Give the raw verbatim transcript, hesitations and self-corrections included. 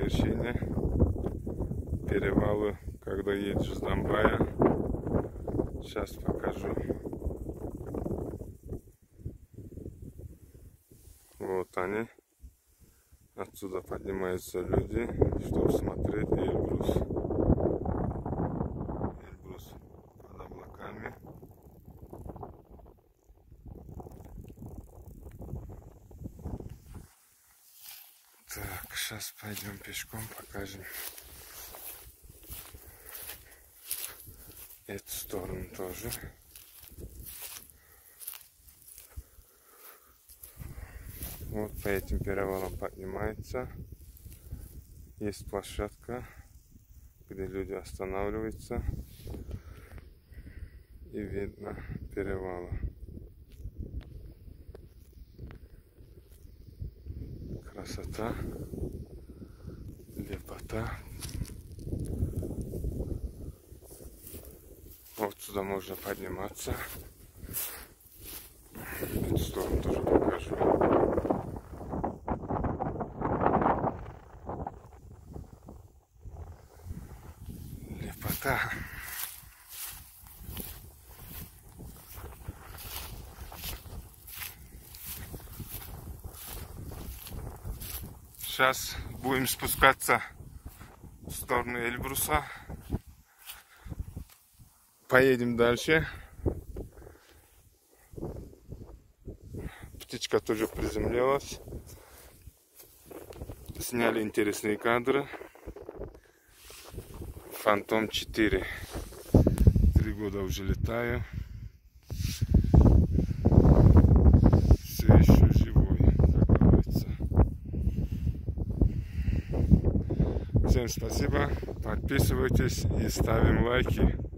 ощущения перевалы, когда едешь с Домбая. Сейчас покажу. Вот они. Отсюда поднимаются люди, чтобы смотреть Эльбрус. Эльбрус под облаками. Так, сейчас пойдем пешком, покажем эту сторону тоже. Вот по этим перевалам поднимается. Есть площадка, где люди останавливаются. И видно перевалы. Красота, лепота. Вот сюда можно подниматься. Эту сторону тоже покажу. Лепота. Сейчас будем спускаться в сторону Эльбруса. Поедем дальше. Птичка тоже приземлилась. Сняли интересные кадры. Фантом четыре. Три года уже летаю. Все еще живой, как говорится. Всем спасибо. Подписывайтесь и ставим лайки.